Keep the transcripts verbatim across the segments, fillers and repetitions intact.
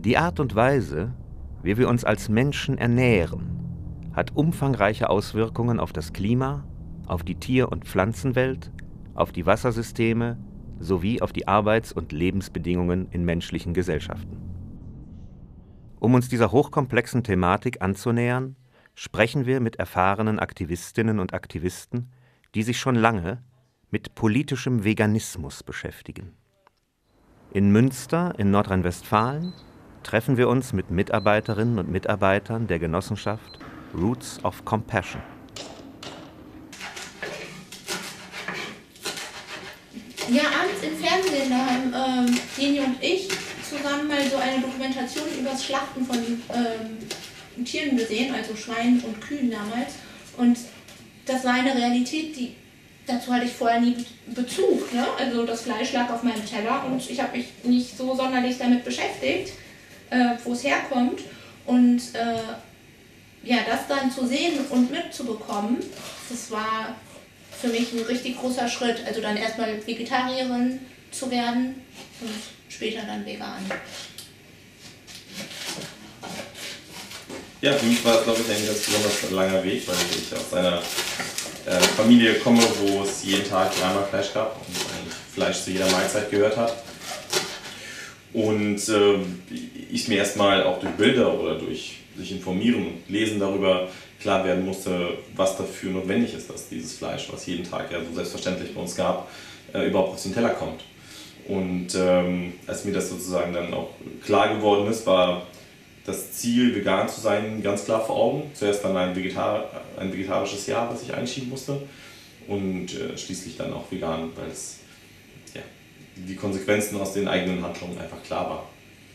Die Art und Weise, wie wir uns als Menschen ernähren, hat umfangreiche Auswirkungen auf das Klima, auf die Tier- und Pflanzenwelt, auf die Wassersysteme sowie auf die Arbeits- und Lebensbedingungen in menschlichen Gesellschaften. Um uns dieser hochkomplexen Thematik anzunähern, sprechen wir mit erfahrenen Aktivistinnen und Aktivisten, die sich schon lange mit politischem Veganismus beschäftigen. In Münster in Nordrhein-Westfalen treffen wir uns mit Mitarbeiterinnen und Mitarbeitern der Genossenschaft Roots of Compassion. Ja, abends im Fernsehen, da haben ähm, Deni und ich zusammen mal so eine Dokumentation über das Schlachten von ähm, Tieren gesehen, also Schweinen und Kühen damals. Und das war eine Realität, die dazu hatte ich vorher nie Bezug. Ne? Also das Fleisch lag auf meinem Teller und ich habe mich nicht so sonderlich damit beschäftigt, äh, wo es herkommt. Und äh, ja, das dann zu sehen und mitzubekommen, das war für mich ein richtig großer Schritt. Also dann erstmal Vegetarierin zu werden und später dann vegan. Ja, für mich war es, glaube ich, ein ganz besonders langer Weg, weil ich aus einer äh, Familie komme, wo es jeden Tag dreimal Fleisch gab und eigentlich Fleisch zu jeder Mahlzeit gehört hat. Und äh, ich mir erstmal auch durch Bilder oder durch sich informieren und lesen darüber klar werden musste, was dafür notwendig ist, dass dieses Fleisch, was jeden Tag ja so selbstverständlich bei uns gab, äh, überhaupt auf den Teller kommt. Und ähm, als mir das sozusagen dann auch klar geworden ist, war das Ziel, vegan zu sein, ganz klar vor Augen. Zuerst dann ein, Vegetar ein vegetarisches Jahr, was ich einschieben musste, und äh, schließlich dann auch vegan, weil es ja, die Konsequenzen aus den eigenen Handlungen einfach klar waren.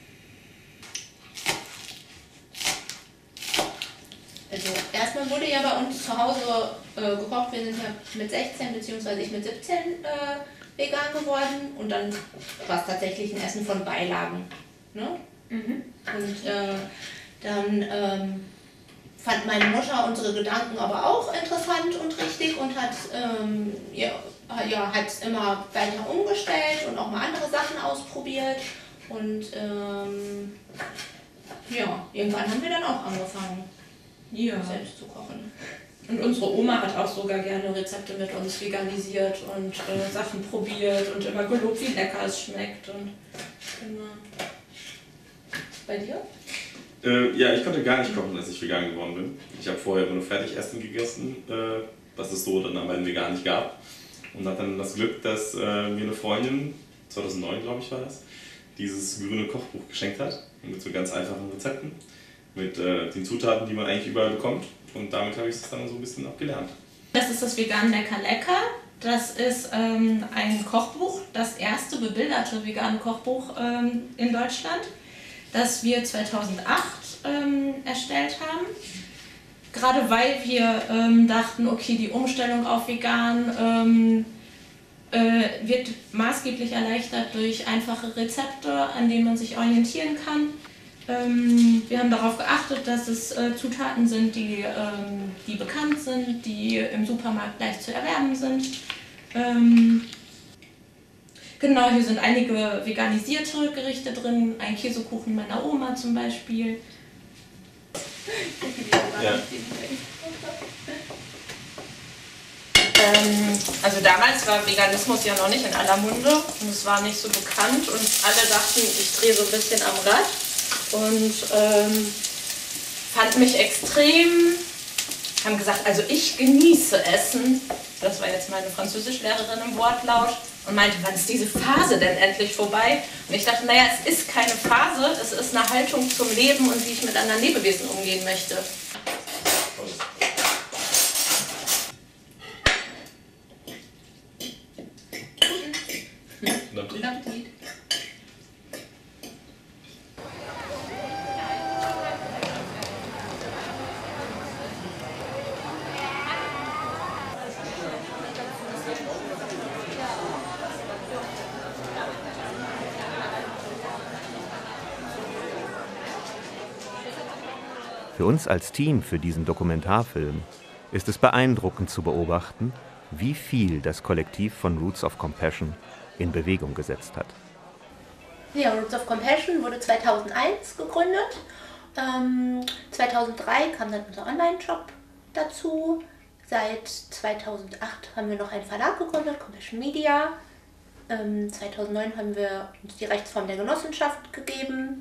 Also erstmal wurde ja bei uns zu Hause äh, gekocht. Wir sind ja mit sechzehn bzw. ich mit siebzehn äh, vegan geworden und dann war es tatsächlich ein Essen von Beilagen. Ne? Mhm. Und äh, dann ähm, fand meine Mutter unsere Gedanken aber auch interessant und richtig und hat ähm, ja, ja, hat immer weiter umgestellt und auch mal andere Sachen ausprobiert. Und ähm, ja, irgendwann haben wir dann auch angefangen, ja, selbst zu kochen. Und unsere Oma hat auch sogar gerne Rezepte mit uns veganisiert und äh, Sachen probiert und immer gelobt, wie lecker es schmeckt. Und immer. Bei dir? Äh, ja, ich konnte gar nicht kochen, als ich vegan geworden bin. Ich habe vorher immer nur Fertigessen gegessen, äh, was es so dann aber in vegan nicht gab. Und hatte dann das Glück, dass äh, mir eine Freundin, zweitausendneun glaube ich war das, dieses grüne Kochbuch geschenkt hat. Mit so ganz einfachen Rezepten, mit äh, den Zutaten, die man eigentlich überall bekommt. Und damit habe ich es dann so ein bisschen auch gelernt. Das ist das Vegan Lecker Lecker. Das ist ähm, ein Kochbuch, das erste bebilderte vegane Kochbuch ähm, in Deutschland, das wir zweitausendacht ähm, erstellt haben. Gerade weil wir ähm, dachten, okay, die Umstellung auf vegan ähm, äh, wird maßgeblich erleichtert durch einfache Rezepte, an denen man sich orientieren kann. Ähm, wir haben darauf geachtet, dass es äh, Zutaten sind, die, ähm, die bekannt sind, die im Supermarkt leicht zu erwerben sind. Ähm, genau, hier sind einige veganisierte Gerichte drin, ein Käsekuchen meiner Oma zum Beispiel. Ja. Ähm, also damals war Veganismus ja noch nicht in aller Munde und es war nicht so bekannt und alle dachten, ich drehe so ein bisschen am Rad. Und ähm, fand mich extrem, haben gesagt, also ich genieße Essen, das war jetzt meine Französischlehrerin im Wortlaut, und meinte, wann ist diese Phase denn endlich vorbei? Und ich dachte, naja, es ist keine Phase, es ist eine Haltung zum Leben und wie ich mit anderen Lebewesen umgehen möchte. Guten Appetit. Für uns als Team für diesen Dokumentarfilm ist es beeindruckend zu beobachten, wie viel das Kollektiv von Roots of Compassion in Bewegung gesetzt hat. Ja, Roots of Compassion wurde zweitausendeins gegründet. Ähm, zweitausenddrei kam dann unser Online-Shop dazu. Seit zweitausendacht haben wir noch einen Verlag gegründet, Compassion Media. Ähm, zweitausendneun haben wir uns die Rechtsform der Genossenschaft gegeben.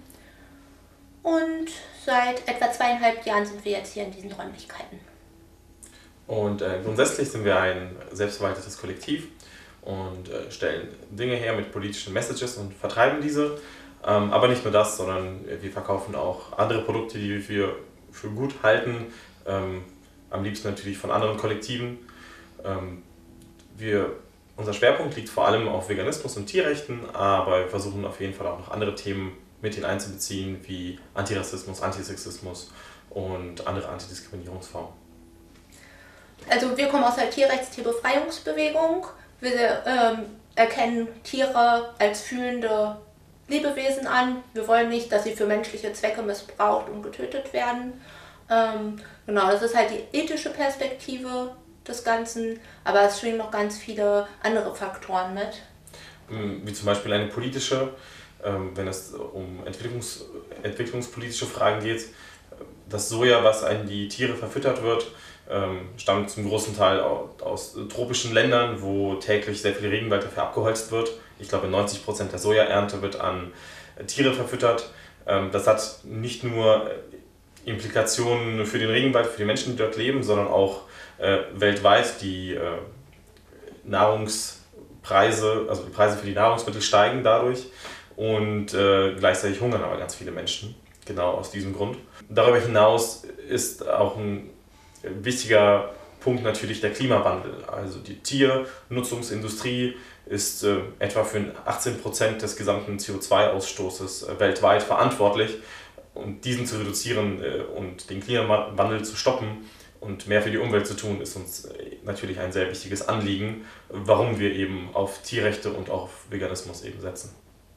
Und seit etwa zweieinhalb Jahren sind wir jetzt hier in diesen Räumlichkeiten. Und äh, grundsätzlich sind wir ein selbstverwaltetes Kollektiv und äh, stellen Dinge her mit politischen Messages und vertreiben diese. Ähm, aber nicht nur das, sondern wir verkaufen auch andere Produkte, die wir für gut halten. Ähm, am liebsten natürlich von anderen Kollektiven. Ähm, wir, unser Schwerpunkt liegt vor allem auf Veganismus und Tierrechten, aber wir versuchen auf jeden Fall auch noch andere Themen mit hineinzubeziehen, wie Antirassismus, Antisexismus und andere Antidiskriminierungsformen. Also wir kommen aus der Tierrechts-Tierbefreiungsbewegung. Wir ähm, erkennen Tiere als fühlende Lebewesen an. Wir wollen nicht, dass sie für menschliche Zwecke missbraucht und getötet werden. Ähm, genau, das ist halt die ethische Perspektive des Ganzen, aber es schwingen noch ganz viele andere Faktoren mit. Wie zum Beispiel eine politische, ähm, wenn es um Entwicklungs, entwicklungspolitische Fragen geht. Das Soja, was an die Tiere verfüttert wird, ähm, stammt zum großen Teil aus tropischen Ländern, wo täglich sehr viel Regenwald dafür abgeholzt wird. Ich glaube, neunzig Prozent der Sojaernte wird an Tiere verfüttert. Ähm, das hat nicht nur Implikationen für den Regenwald, für die Menschen, die dort leben, sondern auch äh, weltweit. Die äh, Nahrungspreise, also die Preise für die Nahrungsmittel steigen dadurch und äh, gleichzeitig hungern aber ganz viele Menschen, genau aus diesem Grund. Darüber hinaus ist auch ein wichtiger Punkt natürlich der Klimawandel. Also die Tiernutzungsindustrie ist äh, etwa für achtzehn Prozent des gesamten C O zwei Ausstoßes äh, weltweit verantwortlich. Und diesen zu reduzieren äh, und den Klimawandel zu stoppen und mehr für die Umwelt zu tun, ist uns äh, natürlich ein sehr wichtiges Anliegen, warum wir eben auf Tierrechte und auch auf Veganismus eben setzen.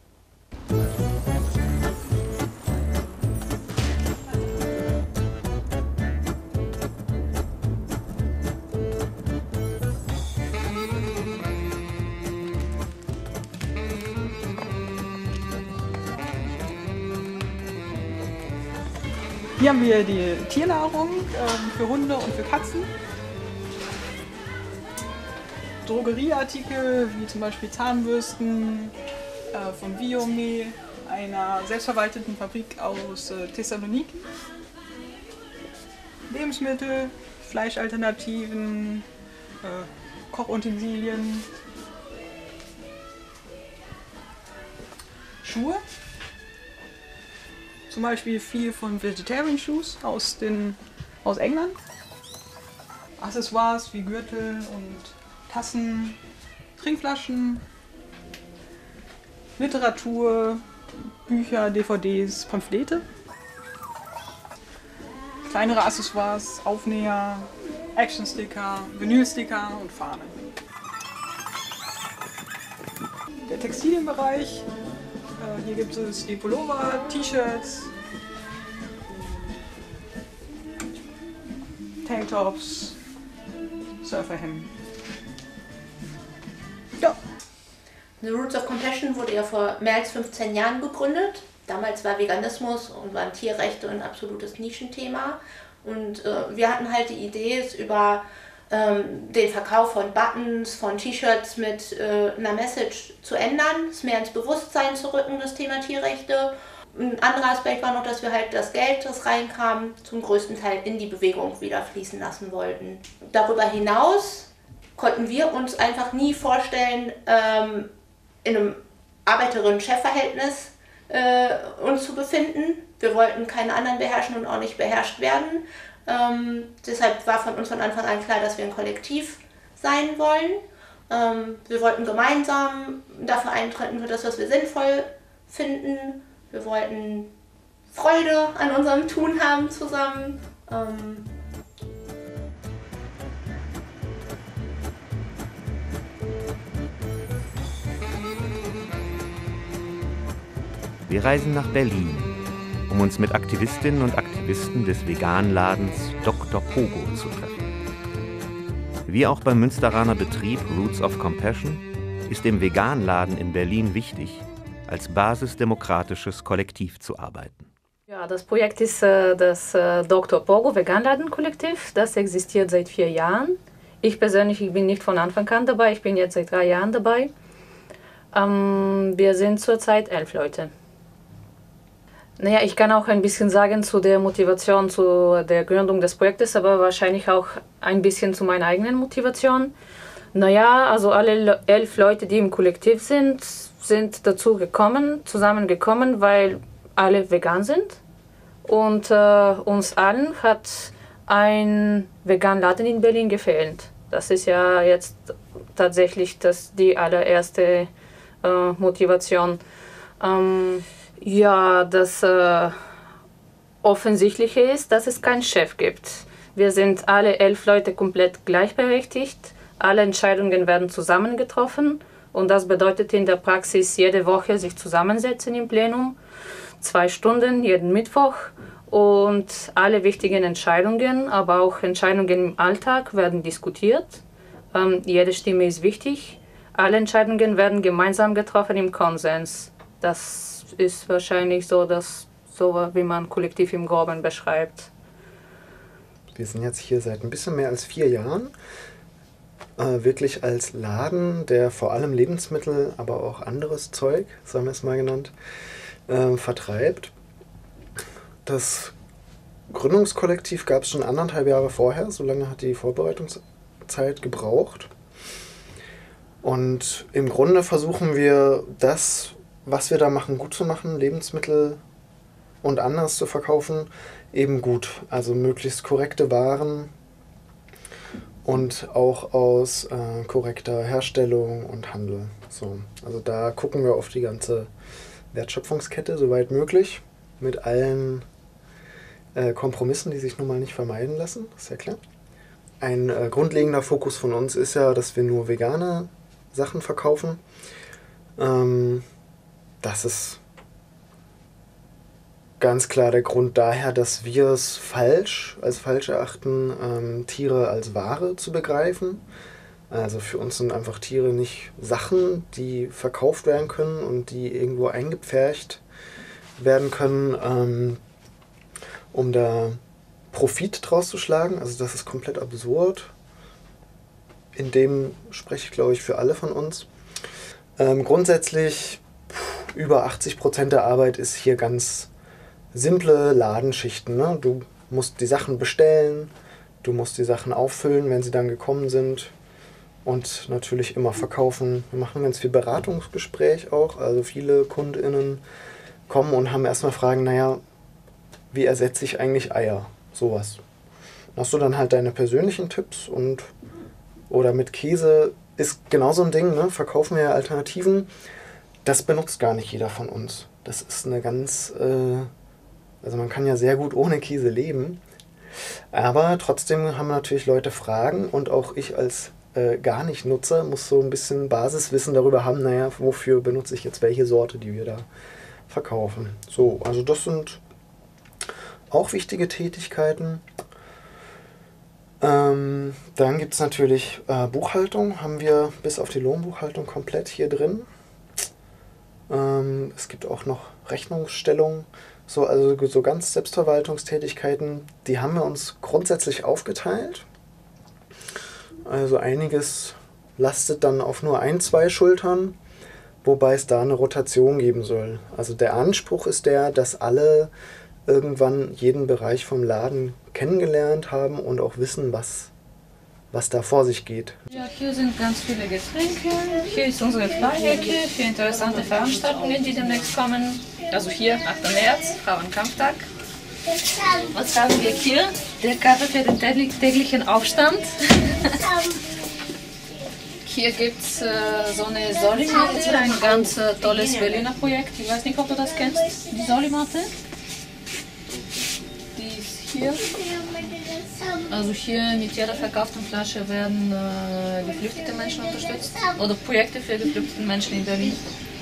Hier haben wir die Tiernahrung ähm, für Hunde und für Katzen. Drogerieartikel wie zum Beispiel Zahnbürsten äh, von Biome, einer selbstverwalteten Fabrik aus äh, Thessaloniki. Lebensmittel, Fleischalternativen, äh, Kochutensilien, Schuhe. Zum Beispiel viel von Vegetarian Shoes aus, den, aus England. Accessoires wie Gürtel und Tassen, Trinkflaschen, Literatur, Bücher, D V Ds, Pamphlete. Kleinere Accessoires, Aufnäher, Actionsticker, Vinylsticker und Fahnen. Der Textilienbereich. Hier gibt es die Pullover, T-Shirts, Tanktops, Surferhemden. Ja. The Roots of Compassion wurde ja vor mehr als fünfzehn Jahren gegründet. Damals war Veganismus und waren Tierrechte ein absolutes Nischenthema. Und äh, wir hatten halt die Idee, es über ähm, den Verkauf von Buttons, von T-Shirts mit äh, einer Message zu ändern, es mehr ins Bewusstsein zu rücken, das Thema Tierrechte. Ein anderer Aspekt war noch, dass wir halt das Geld, das reinkam, zum größten Teil in die Bewegung wieder fließen lassen wollten. Darüber hinaus konnten wir uns einfach nie vorstellen, ähm, in einem Arbeiterinnen-Chef-Verhältnis äh, uns zu befinden. Wir wollten keine anderen beherrschen und auch nicht beherrscht werden. Ähm, deshalb war von uns von Anfang an klar, dass wir ein Kollektiv sein wollen. Ähm, wir wollten gemeinsam dafür eintreten, für das, was wir sinnvoll finden. Wir wollten Freude an unserem Tun haben zusammen. Ähm, Wir reisen nach Berlin, um uns mit Aktivistinnen und Aktivisten des Veganladens Doktor Pogo zu treffen. Wie auch beim Münsteraner Betrieb Roots of Compassion ist dem Veganladen in Berlin wichtig, als basisdemokratisches Kollektiv zu arbeiten. Ja, das Projekt ist äh, das äh, Doktor Pogo Veganladen-Kollektiv. Das existiert seit vier Jahren. Ich persönlich ich bin nicht von Anfang an dabei, ich bin jetzt seit drei Jahren dabei. Ähm, wir sind zurzeit elf Leute. Naja, ich kann auch ein bisschen sagen zu der Motivation zu der Gründung des Projektes, aber wahrscheinlich auch ein bisschen zu meiner eigenen Motivation. Naja, also alle elf Leute, die im Kollektiv sind, sind dazu gekommen, zusammengekommen, weil alle vegan sind. Und äh, uns allen hat ein Veganladen in Berlin gefehlt. Das ist ja jetzt tatsächlich das, die allererste äh, Motivation. Ähm, ja, das äh, Offensichtliche ist, dass es keinen Chef gibt. Wir sind alle elf Leute komplett gleichberechtigt. Alle Entscheidungen werden zusammen getroffen. Und das bedeutet in der Praxis jede Woche sich zusammensetzen im Plenum. Zwei Stunden jeden Mittwoch. Und alle wichtigen Entscheidungen, aber auch Entscheidungen im Alltag werden diskutiert. Ähm, jede Stimme ist wichtig. Alle Entscheidungen werden gemeinsam getroffen im Konsens. Das ist wahrscheinlich so, dass, so wie man Kollektiv im Groben beschreibt. Wir sind jetzt hier seit ein bisschen mehr als vier Jahren. Äh, wirklich als Laden, der vor allem Lebensmittel, aber auch anderes Zeug, so haben wir es mal genannt, äh, vertreibt. Das Gründungskollektiv gab es schon anderthalb Jahre vorher, so lange hat die Vorbereitungszeit gebraucht. Und im Grunde versuchen wir das, was wir da machen, gut zu machen, Lebensmittel und anderes zu verkaufen, eben gut. Also möglichst korrekte Waren und auch aus äh, korrekter Herstellung und Handel. So, also da gucken wir auf die ganze Wertschöpfungskette, soweit möglich, mit allen äh, Kompromissen, die sich nun mal nicht vermeiden lassen, ist ja klar. Ein äh, grundlegender Fokus von uns ist ja, dass wir nur vegane Sachen verkaufen. Ähm, das ist ganz klar der Grund daher, dass wir es falsch, als falsch erachten, ähm, Tiere als Ware zu begreifen. Also für uns sind einfach Tiere nicht Sachen, die verkauft werden können und die irgendwo eingepfercht werden können, ähm, um da Profit draus zu schlagen. Also das ist komplett absurd. In dem spreche ich, glaube ich, für alle von uns. Ähm, grundsätzlich, pff, über achtzig Prozent der Arbeit ist hier ganz simple Ladenschichten. Ne? Du musst die Sachen bestellen, du musst die Sachen auffüllen, wenn sie dann gekommen sind. Und natürlich immer verkaufen. Wir machen ganz viel Beratungsgespräch auch. Also viele KundInnen kommen und haben erstmal Fragen, naja, wie ersetze ich eigentlich Eier? Sowas. Hast du dann halt deine persönlichen Tipps und oder mit Käse ist genau so ein Ding, ne? Verkaufen wir ja Alternativen. Das benutzt gar nicht jeder von uns. Das ist eine ganz, äh, also man kann ja sehr gut ohne Käse leben. Aber trotzdem haben natürlich Leute Fragen und auch ich als äh, gar nicht Nutzer muss so ein bisschen Basiswissen darüber haben, naja, wofür benutze ich jetzt welche Sorte, die wir da verkaufen. So, also das sind auch wichtige Tätigkeiten. Ähm, dann gibt es natürlich äh, Buchhaltung, haben wir bis auf die Lohnbuchhaltung komplett hier drin. Ähm, es gibt auch noch Rechnungsstellung, so, also so ganz Selbstverwaltungstätigkeiten, die haben wir uns grundsätzlich aufgeteilt. Also einiges lastet dann auf nur ein, zwei Schultern, wobei es da eine Rotation geben soll. Also der Anspruch ist der, dass alle irgendwann jeden Bereich vom Laden kennengelernt haben und auch wissen, was, was da vor sich geht. Ja, hier sind ganz viele Getränke. Hier ist unsere Flyecke für interessante Veranstaltungen, die demnächst kommen. Also hier, achter März, Frauenkampftag. Was haben wir hier? Der Kaffee für den täglichen Aufstand. Hier gibt es äh, so eine Solimatte, ein ganz äh, tolles Berliner Projekt. Ich weiß nicht, ob du das kennst, die Solimatte. Die ist hier. Also hier mit jeder verkauften Flasche werden äh, geflüchtete Menschen unterstützt. Oder Projekte für geflüchtete Menschen in Berlin.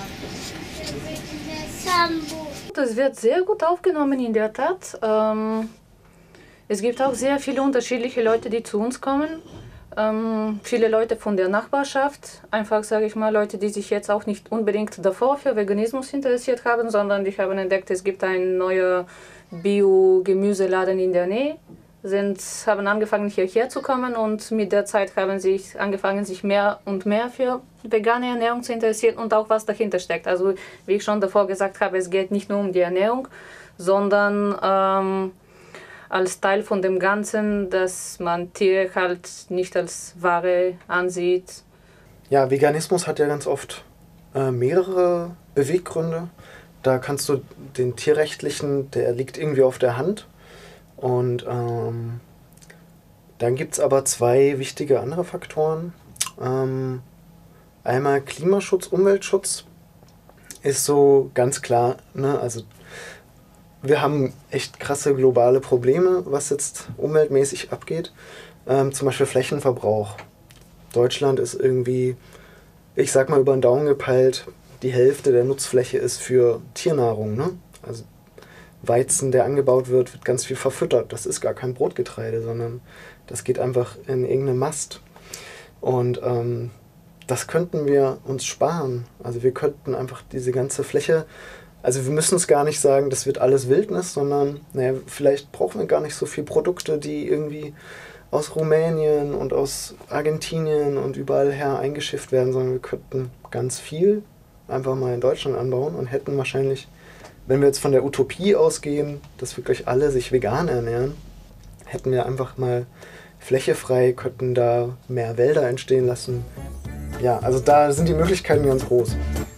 Das wird sehr gut aufgenommen in der Tat. Ähm, es gibt auch sehr viele unterschiedliche Leute, die zu uns kommen. Ähm, viele Leute von der Nachbarschaft, einfach sage ich mal, Leute, die sich jetzt auch nicht unbedingt davor für Veganismus interessiert haben, sondern die haben entdeckt, es gibt einen neuen Bio-Gemüseladen in der Nähe, sind, haben angefangen hierher zu kommen und mit der Zeit haben sie angefangen, sich mehr und mehr für vegane Ernährung zu interessieren und auch was dahinter steckt. Also wie ich schon davor gesagt habe, es geht nicht nur um die Ernährung, sondern ähm, als Teil von dem Ganzen, dass man Tiere halt nicht als Ware ansieht. Ja, Veganismus hat ja ganz oft äh, mehrere Beweggründe. Da kannst du den tierrechtlichen, der liegt irgendwie auf der Hand. Und ähm, dann gibt es aber zwei wichtige andere Faktoren. Ähm, einmal Klimaschutz, Umweltschutz ist so ganz klar, ne? Also wir haben echt krasse globale Probleme, was jetzt umweltmäßig abgeht. Ähm, zum Beispiel Flächenverbrauch. Deutschland ist irgendwie, ich sag mal über den Daumen gepeilt, die Hälfte der Nutzfläche ist für Tiernahrung, ne? Also Weizen, der angebaut wird, wird ganz viel verfüttert. Das ist gar kein Brotgetreide, sondern das geht einfach in irgendeine Mast. Und ähm, das könnten wir uns sparen. Also wir könnten einfach diese ganze Fläche, also wir müssen es gar nicht sagen, das wird alles Wildnis, sondern naja, vielleicht brauchen wir gar nicht so viele Produkte, die irgendwie aus Rumänien und aus Argentinien und überall her eingeschifft werden, sondern wir könnten ganz viel einfach mal in Deutschland anbauen und hätten wahrscheinlich, wenn wir jetzt von der Utopie ausgehen, dass wirklich alle sich vegan ernähren, hätten wir einfach mal Fläche frei, könnten da mehr Wälder entstehen lassen. Ja, also da sind die Möglichkeiten ganz groß.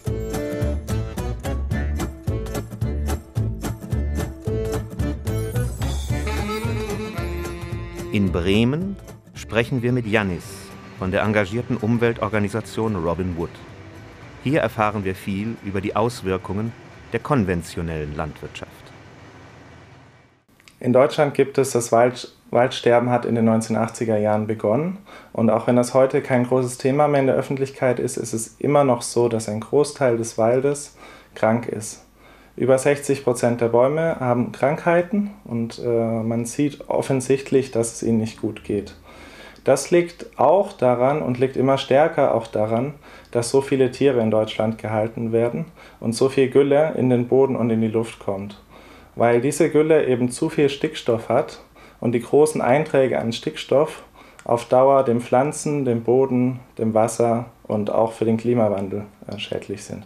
In Bremen sprechen wir mit Jannis von der engagierten Umweltorganisation Robin Wood. Hier erfahren wir viel über die Auswirkungen der konventionellen Landwirtschaft. In Deutschland gibt es das Wald, Waldsterben hat in den neunzehnhundertachtziger Jahren begonnen. Und auch wenn das heute kein großes Thema mehr in der Öffentlichkeit ist, ist es immer noch so, dass ein Großteil des Waldes krank ist. Über sechzig Prozent der Bäume haben Krankheiten und äh, man sieht offensichtlich, dass es ihnen nicht gut geht. Das liegt auch daran und liegt immer stärker auch daran, dass so viele Tiere in Deutschland gehalten werden und so viel Gülle in den Boden und in die Luft kommt. Weil diese Gülle eben zu viel Stickstoff hat und die großen Einträge an Stickstoff auf Dauer dem Pflanzen, dem Boden, dem Wasser und auch für den Klimawandel äh, schädlich sind.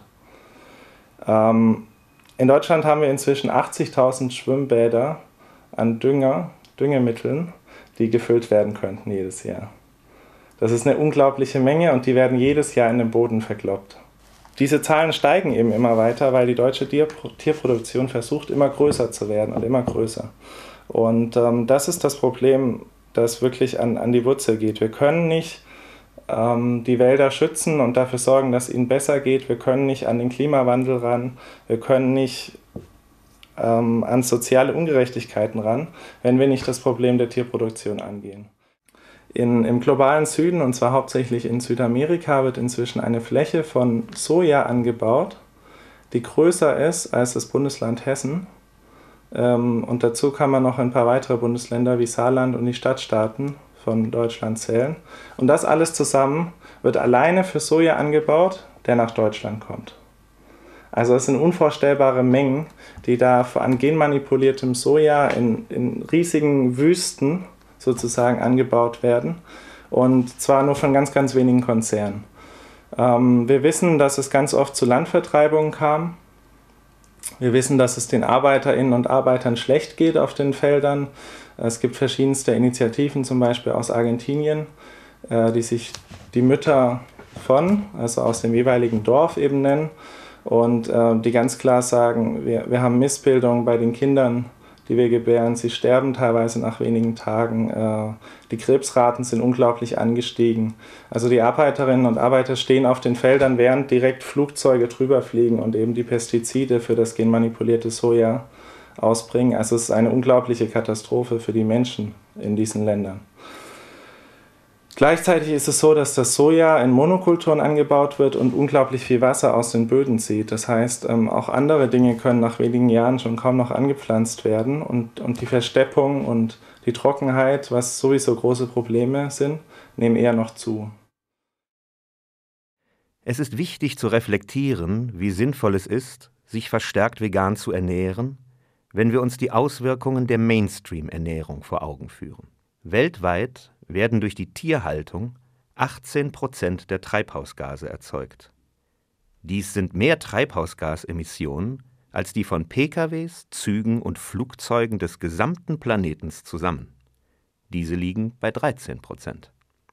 Ähm, in Deutschland haben wir inzwischen achtzigtausend Schwimmbäder an Dünger, Düngemitteln, die gefüllt werden könnten jedes Jahr. Das ist eine unglaubliche Menge und die werden jedes Jahr in den Boden vergloppt. Diese Zahlen steigen eben immer weiter, weil die deutsche Tierproduktion versucht, immer größer zu werden und immer größer. Und ähm, das ist das Problem, das wirklich an, an die Wurzel geht. Wir können nicht ähm, die Wälder schützen und dafür sorgen, dass es ihnen besser geht. Wir können nicht an den Klimawandel ran. Wir können nicht ähm, an soziale Ungerechtigkeiten ran, wenn wir nicht das Problem der Tierproduktion angehen. In, Im globalen Süden, und zwar hauptsächlich in Südamerika, wird inzwischen eine Fläche von Soja angebaut, die größer ist als das Bundesland Hessen. Ähm, und dazu kann man noch ein paar weitere Bundesländer wie Saarland und die Stadtstaaten von Deutschland zählen. Und das alles zusammen wird alleine für Soja angebaut, der nach Deutschland kommt. Also es sind unvorstellbare Mengen, die da an genmanipuliertem Soja in, in riesigen Wüsten sozusagen angebaut werden, und zwar nur von ganz, ganz wenigen Konzernen. Ähm, wir wissen, dass es ganz oft zu Landvertreibungen kam. Wir wissen, dass es den Arbeiterinnen und Arbeitern schlecht geht auf den Feldern. Es gibt verschiedenste Initiativen, zum Beispiel aus Argentinien, äh, die sich die Mütter von, also aus dem jeweiligen Dorf eben nennen, und äh, die ganz klar sagen, wir, wir haben Missbildungen bei den Kindern, die wir gebären. Sie sterben teilweise nach wenigen Tagen. Die Krebsraten sind unglaublich angestiegen. Also die Arbeiterinnen und Arbeiter stehen auf den Feldern, während direkt Flugzeuge drüber fliegen und eben die Pestizide für das genmanipulierte Soja ausbringen. Also es ist eine unglaubliche Katastrophe für die Menschen in diesen Ländern. Gleichzeitig ist es so, dass das Soja in Monokulturen angebaut wird und unglaublich viel Wasser aus den Böden zieht. Das heißt, auch andere Dinge können nach wenigen Jahren schon kaum noch angepflanzt werden. Und, und die Versteppung und die Trockenheit, was sowieso große Probleme sind, nehmen eher noch zu. Es ist wichtig zu reflektieren, wie sinnvoll es ist, sich verstärkt vegan zu ernähren, wenn wir uns die Auswirkungen der Mainstream-Ernährung vor Augen führen. Weltweit werden durch die Tierhaltung achtzehn Prozent der Treibhausgase erzeugt. Dies sind mehr Treibhausgasemissionen als die von P K Ws, Zügen und Flugzeugen des gesamten Planetens zusammen. Diese liegen bei dreizehn Prozent.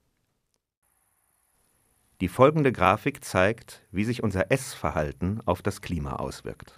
Die folgende Grafik zeigt, wie sich unser Essverhalten auf das Klima auswirkt.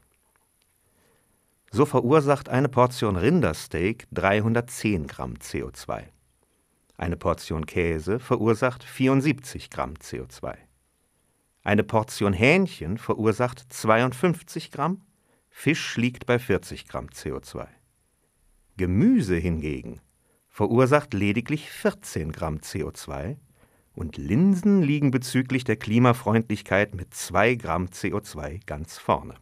So verursacht eine Portion Rindersteak dreihundertzehn Gramm C O zwei. Eine Portion Käse verursacht vierundsiebzig Gramm C O zwei. Eine Portion Hähnchen verursacht zweiundfünfzig Gramm, Fisch liegt bei vierzig Gramm C O zwei. Gemüse hingegen verursacht lediglich vierzehn Gramm C O zwei und Linsen liegen bezüglich der Klimafreundlichkeit mit zwei Gramm C O zwei ganz vorne.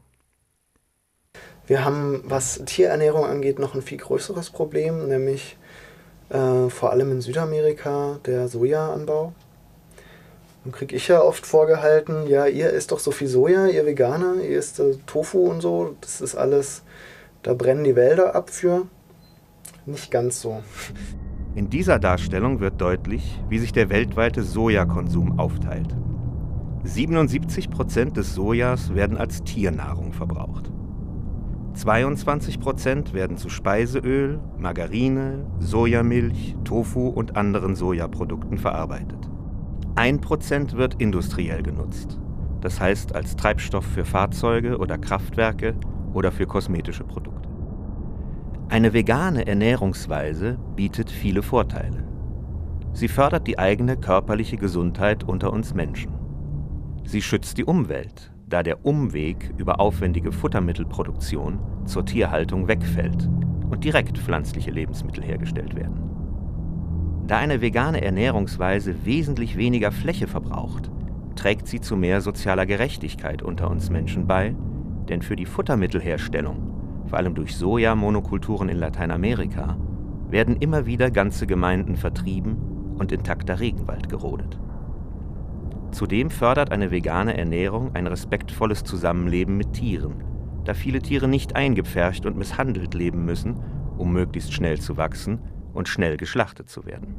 Wir haben, was Tierernährung angeht, noch ein viel größeres Problem, nämlich äh, vor allem in Südamerika der Sojaanbau. Dann kriege ich ja oft vorgehalten, ja, ihr isst doch so viel Soja, ihr Veganer, ihr isst äh, Tofu und so, das ist alles, da brennen die Wälder ab für. Nicht ganz so. In dieser Darstellung wird deutlich, wie sich der weltweite Sojakonsum aufteilt. siebenundsiebzig Prozent des Sojas werden als Tiernahrung verbraucht. zweiundzwanzig Prozent werden zu Speiseöl, Margarine, Sojamilch, Tofu und anderen Sojaprodukten verarbeitet. ein Prozent wird industriell genutzt, das heißt als Treibstoff für Fahrzeuge oder Kraftwerke oder für kosmetische Produkte. Eine vegane Ernährungsweise bietet viele Vorteile. Sie fördert die eigene körperliche Gesundheit unter uns Menschen. Sie schützt die Umwelt, da der Umweg über aufwendige Futtermittelproduktion zur Tierhaltung wegfällt und direkt pflanzliche Lebensmittel hergestellt werden. Da eine vegane Ernährungsweise wesentlich weniger Fläche verbraucht, trägt sie zu mehr sozialer Gerechtigkeit unter uns Menschen bei, denn für die Futtermittelherstellung, vor allem durch Sojamonokulturen in Lateinamerika, werden immer wieder ganze Gemeinden vertrieben und intakter Regenwald gerodet. Zudem fördert eine vegane Ernährung ein respektvolles Zusammenleben mit Tieren, da viele Tiere nicht eingepfercht und misshandelt leben müssen, um möglichst schnell zu wachsen und schnell geschlachtet zu werden.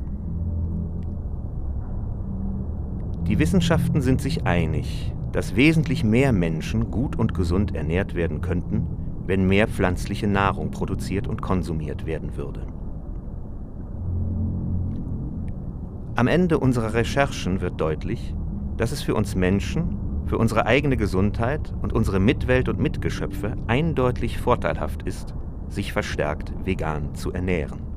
Die Wissenschaften sind sich einig, dass wesentlich mehr Menschen gut und gesund ernährt werden könnten, wenn mehr pflanzliche Nahrung produziert und konsumiert werden würde. Am Ende unserer Recherchen wird deutlich, dass es für uns Menschen, für unsere eigene Gesundheit und unsere Mitwelt und Mitgeschöpfe eindeutig vorteilhaft ist, sich verstärkt vegan zu ernähren.